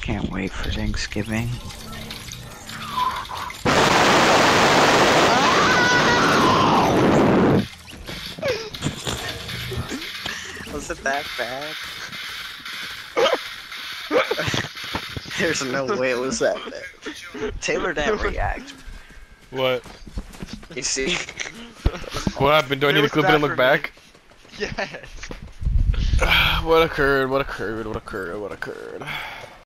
Can't wait for Thanksgiving. Was it that bad? There's no way it was that bad. Taylor didn't react. What? You see? What happened? Do I need to clip it and look back? Yes. What occurred? What occurred? What occurred? What occurred?